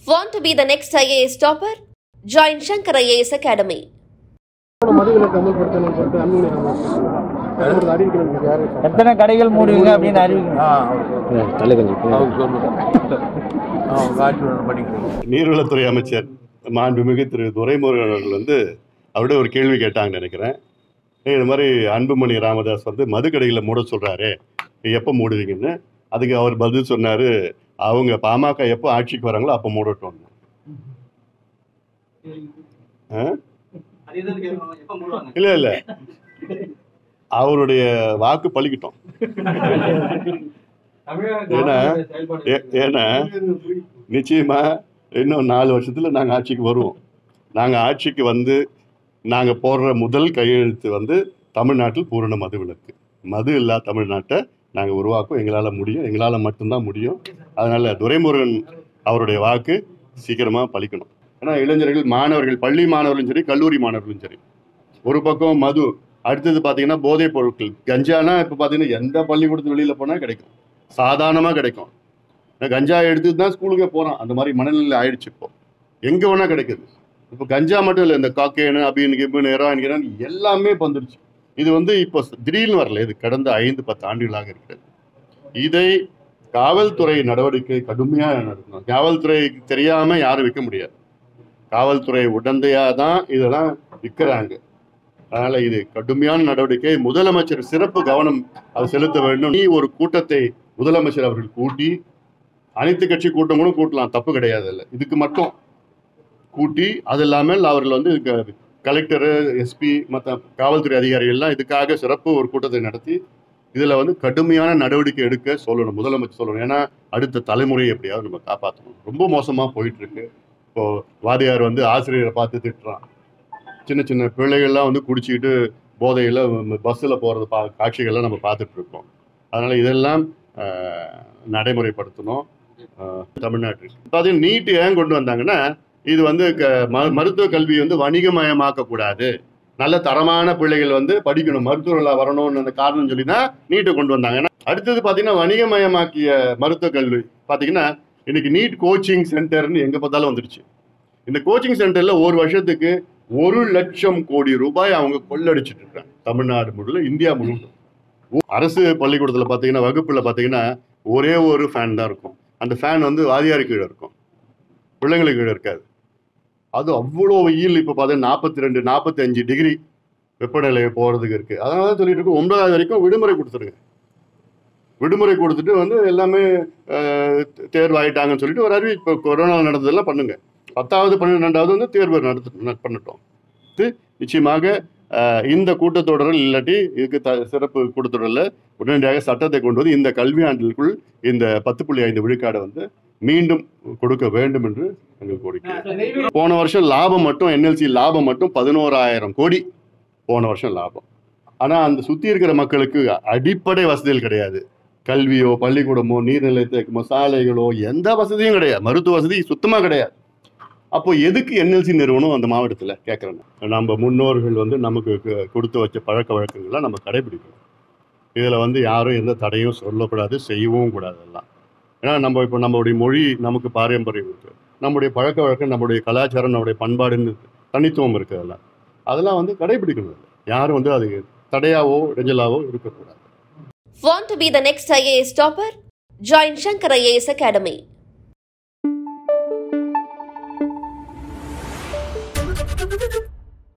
Want to be the next IAS topper? Join Shankar IAS Academy. எத்தனை கடைகள் மூடுவீங்க அப்படின்னு அறிவிங்க. நீர்வளத்துறை அமைச்சர் மாண்புமிகு திரு துரைமுருகன் அவர்கள் அவருடைய ஒரு கேள்வி கேட்டாங்கன்னு நினைக்கிறேன். இது மாதிரி அன்புமணி ராமதாஸ் மது கடைகளை மூட சொல்றாரு, எப்போ மூடுவீங்கன்னு. அதுக்கு அவர் பதில் சொன்னாரு, அவங்க பாமக எப்போ ஆட்சிக்கு வராங்களோ அப்போ மூடட்டும். இல்ல இல்ல, அவருடைய வாக்கு பலிக்கிட்டோம். ஏன்னா நிச்சயமா இன்னும் 4 வருஷத்துல நாங்க ஆட்சிக்கு வருவோம். நாங்க ஆட்சிக்கு நாங்க போடுற முதல் கையெழுத்து தமிழ்நாட்டில் பூரண மது விலக்கு. மது இல்லா தமிழ்நாட்டை நாங்க உருவாக்கும். எங்களால முடியும், எங்களால மட்டும்தான் முடியும். அதனால துரைமுருகன் அவருடைய வாக்கு சீக்கிரமா பலிக்கணும். ஏன்னா இளைஞர்கள், மாணவர்கள், பள்ளி மாணவர்களும் சரி, கல்லூரி மாணவர்களும் சரி, ஒரு பக்கம் மது, அடுத்தது பார்த்தீங்கன்னா போதைப் பொருட்கள். கஞ்சானா இப்போ பார்த்தீங்கன்னா எந்த பள்ளிக்கூடத்து வெளியில் போனால் கிடைக்கும், சாதாரணமாக கிடைக்கும். கஞ்சா எடுத்துட்டு தான் ஸ்கூலுக்கே போகிறான். அந்த மாதிரி மனநிலை ஆயிடுச்சு. இப்போ எங்கே வேணால் கிடைக்குது. இப்போ கஞ்சா மட்டும் இல்லை, இந்த காக்கேனு, அபின், கிபின், ஹெராயின் எல்லாமே வந்துடுச்சு. இது இப்போ திடீர்னு வரல, இது கடந்த 5-10 ஆண்டுகளாக இருக்கிறது. இதை காவல்துறை நடவடிக்கை கடுமையாக நடத்தணும். காவல்துறைக்கு தெரியாமல் யாரும் விற்க முடியாது. காவல்துறை உடந்தையாக தான் இதெல்லாம் விற்கிறாங்க. அதனால இது கடுமையான நடவடிக்கை. முதலமைச்சர் சிறப்பு கவனம் அது செலுத்த வேண்டும். நீ ஒரு கூட்டத்தை முதலமைச்சர் அவர்கள் கூட்டி, அனைத்து கட்சி கூட்டம் கூட கூட்டலாம், தப்பு கிடையாது. இல்லை, இதுக்கு மட்டும் கூட்டி, அது இல்லாமல் அவர்கள் கலெக்டரு, எஸ்பி, மற்ற காவல்துறை அதிகாரிகள்லாம் இதுக்காக சிறப்பு ஒரு கூட்டத்தை நடத்தி இதில் கடுமையான நடவடிக்கை எடுக்க சொல்லணும், முதலமைச்சர் சொல்லணும். ஏன்னா அடுத்த தலைமுறையை எப்படியாவது நம்ம காப்பாற்றணும். ரொம்ப மோசமாக போயிட்டு இருக்கு. இப்போ வாதியார் ஆசிரியரை பார்த்து திட்டுறான். சின்ன சின்ன பிள்ளைகள்லாம் குடிச்சிக்கிட்டு போதையில் பஸ்ஸில் போகிறது காட்சிகள்லாம் நம்ம பார்த்துட்டு இருக்கோம். அதனால் இதெல்லாம் நடைமுறைப்படுத்தணும். தமிழ்நாட்டில் பார்த்தீங்கன்னா நீட்டு ஏன் கொண்டு வந்தாங்கன்னா, இது மருத்துவ கல்வி வணிகமயமாக்கக்கூடாது, நல்ல தரமான பிள்ளைகள் படிக்கணும், மருத்துவர்களாக வரணும்னு அந்த காரணம் சொல்லி தான் நீட்டை கொண்டு வந்தாங்க. ஏன்னா அடுத்தது பார்த்தீங்கன்னா வணிகமயமாக்கிய மருத்துவ கல்வி பார்த்தீங்கன்னா இன்னைக்கு நீட் கோச்சிங் சென்டர்னு எங்கே பார்த்தாலும் வந்துடுச்சு. இந்த கோச்சிங் சென்டரில் ஒரு வருஷத்துக்கு 1 லட்சம் கோடி ரூபாய் அவங்க கொள்ளடிச்சிட்டு இருக்காங்க. தமிழ்நாடு முழுவதும், இந்தியா முழுவதும். அரசு பள்ளிக்கூடத்தில் பார்த்தீங்கன்னா வகுப்பில் பார்த்தீங்கன்னா ஒரே ஒரு ஃபேன் தான் இருக்கும். அந்த ஃபேன் வாதியார் கீழே இருக்கும், பிள்ளைங்களுக்கு கீழே இருக்காது. அது அவ்வளோ வெயில். இப்போ பார்த்தீங்கன்னா 42-45 டிகிரி வெப்பநிலை போகிறதுக்கு இருக்குது. அதனால தான் சொல்லிட்டு இருக்கோம், 9வது வரைக்கும் விடுமுறை கொடுத்துருங்க. விடுமுறை கொடுத்துட்டு எல்லாமே தேர்வாயிட்டாங்கன்னு சொல்லிட்டு ஒரு அறிவிப்பு கொரோனா நடந்ததெல்லாம் பண்ணுங்க. 10வது 12வது தேர்வு பண்ணட்டும். நிச்சயமாக இந்த கூட்டத்தொடரில் இல்லாட்டி இதுக்கு சிறப்பு கூட்டத்தொடரில் உடனடியாக சட்டத்தை கொண்டு வந்து இந்த கல்வியாண்டிற்குள் இந்த 10.5 விழுக்காடை மீண்டும் கொடுக்க வேண்டும் என்று எங்கள் கோரிக்கை. போன வருஷம் லாபம் மட்டும், NLC லாபம் மட்டும் 11,000 கோடி போன வருஷம் லாபம். ஆனால் அந்த சுற்றி இருக்கிற மக்களுக்கு அடிப்படை வசதிகள் கிடையாது. கல்வியோ, பள்ளிக்கூடமோ, நீர்நிலையமோ, சாலைகளோ எந்த வசதியும் கிடையாது. மருத்துவ வசதி சுத்தமாக கிடையாது. அப்போ எதுக்கு NLC நிறுவனம் அந்த மாவட்டத்தில் கேட்குறேன். நம்ம முன்னோர்கள் நமக்கு கொடுத்து வச்ச பழக்க வழக்கங்கள்லாம் நம்ம கடைபிடிக்கணும். இதில் யாரும் எந்த தடையும் சொல்லக்கூடாது, செய்யவும் கூடாது எல்லாம். ஏன்னா நம்ம இப்போ நம்மளுடைய மொழி, நமக்கு பாரம்பரியம் இருக்குது, நம்முடைய பழக்க வழக்கம், நம்முடைய கலாச்சாரம், நம்முடைய பண்பாடுன்னு தனித்துவம் இருக்குது. அதெல்லாம் கடைபிடிக்கணும். யாரும் அது தடையாவோ இடைஞ்சலாவோ இருக்கக்கூடாது. Want to be the next IAS topper? Join Shankar IAS Academy.